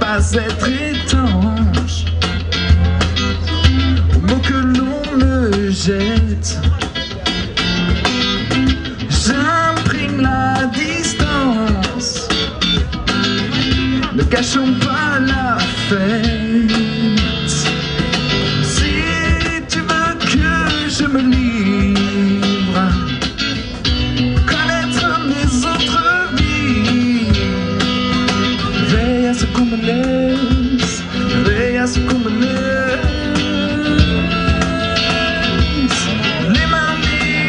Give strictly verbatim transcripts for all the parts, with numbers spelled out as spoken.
pas être étanche aux mots que l'on me jette. J'imprime la distance, ne cachons pas la fête. Si tu veux que je me livre, connaître mes autres vies, veille à ce qu'on me laisse, veille à ce qu'on me laisse. Les mains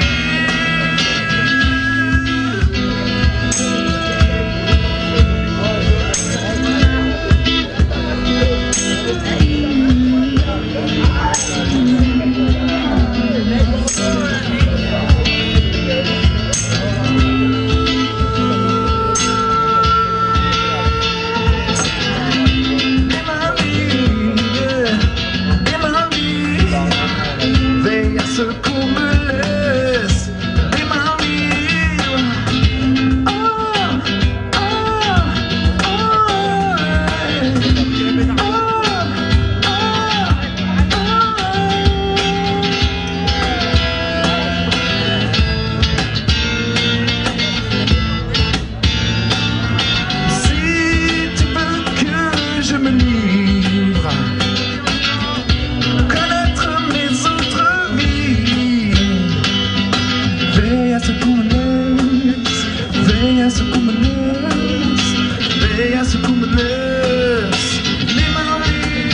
ce qu'on me laisse, les mains libres. Oh, oh, oh, Si tu veux que je me livre, connaître mes autres veille à ce qu'on me laisse, veille à ce qu'on me laisse, veille à ce qu'on me laisse, les mains libres.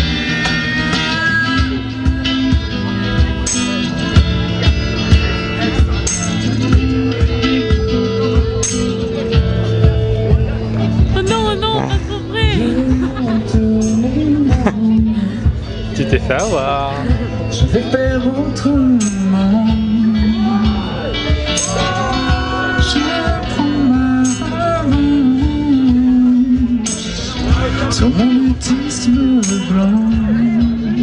Oh non, oh non, pas trop vrai. Tu t'es fait avoir. Je vais faire autrement. Sur mon mutisme blanc.